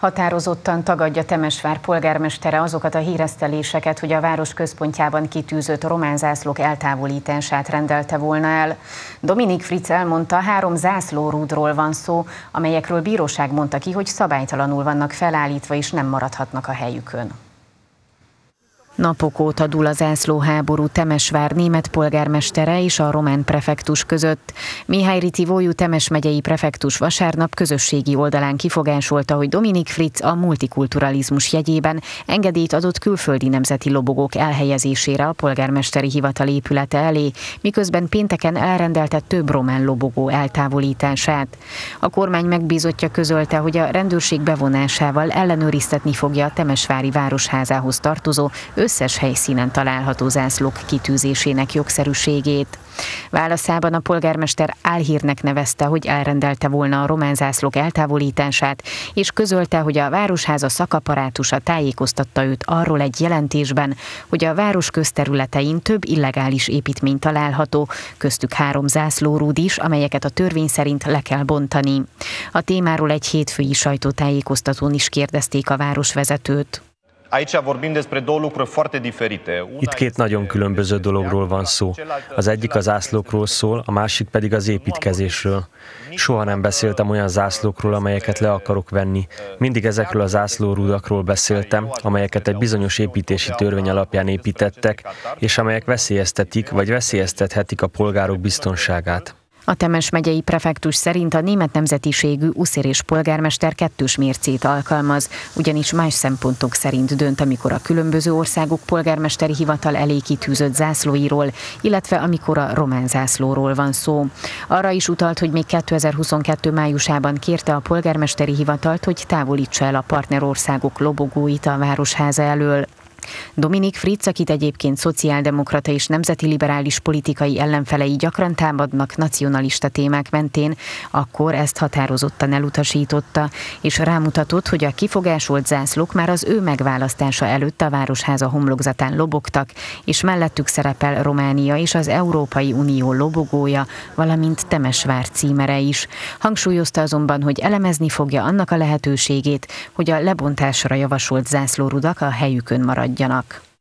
Határozottan tagadja Temesvár polgármestere azokat a híreszteléseket, hogy a város központjában kitűzött román zászlók eltávolítását rendelte volna el. Dominik Fritz elmondta, 3 zászlórúdról van szó, amelyekről bíróság mondta ki, hogy szabálytalanul vannak felállítva és nem maradhatnak a helyükön. Napok óta dúl a zászlóháború Temesvár német polgármestere és a román prefektus között. Mihály Ritivójú Temes megyei prefektus vasárnap közösségi oldalán kifogásolta, hogy Dominik Fritz a multikulturalizmus jegyében engedélyt adott külföldi nemzeti lobogók elhelyezésére a polgármesteri hivatal épülete elé, miközben pénteken elrendelte több román lobogó eltávolítását. A kormány megbízottja közölte, hogy a rendőrség bevonásával ellenőriztetni fogja a temesvári városházához tartozó összes helyszínen található zászlók kitűzésének jogszerűségét. Válaszában a polgármester álhírnek nevezte, hogy elrendelte volna a román zászlók eltávolítását, és közölte, hogy a városháza szakapparátusa tájékoztatta őt arról egy jelentésben, hogy a város közterületein több illegális építmény található, köztük 3 zászlórúd is, amelyeket a törvény szerint le kell bontani. A témáról egy hétfői sajtótájékoztatón is kérdezték a városvezetőt. Itt 2 nagyon különböző dologról van szó. Az egyik az zászlókról szól, a másik pedig az építkezésről. Soha nem beszéltem olyan zászlókról, amelyeket le akarok venni. Mindig ezekről a zászlórúdakról beszéltem, amelyeket egy bizonyos építési törvény alapján építettek, és amelyek veszélyeztetik vagy veszélyeztethetik a polgárok biztonságát. A Temes megyei prefektus szerint a német nemzetiségű uszérés polgármester kettős mércét alkalmaz, ugyanis más szempontok szerint dönt, amikor a különböző országok polgármesteri hivatal elé kitűzött zászlóiról, illetve amikor a román zászlóról van szó. Arra is utalt, hogy még 2022. májusában kérte a polgármesteri hivatalt, hogy távolítsa el a partnerországok lobogóit a városháza elől. Dominik Fritz, akit egyébként szociáldemokrata és nemzeti liberális politikai ellenfelei gyakran támadnak nacionalista témák mentén, akkor ezt határozottan elutasította, és rámutatott, hogy a kifogásolt zászlók már az ő megválasztása előtt a városháza homlokzatán lobogtak, és mellettük szerepel Románia és az Európai Unió lobogója, valamint Temesvár címere is. Hangsúlyozta azonban, hogy elemezni fogja annak a lehetőségét, hogy a lebontásra javasolt zászlórudak a helyükön maradjanak.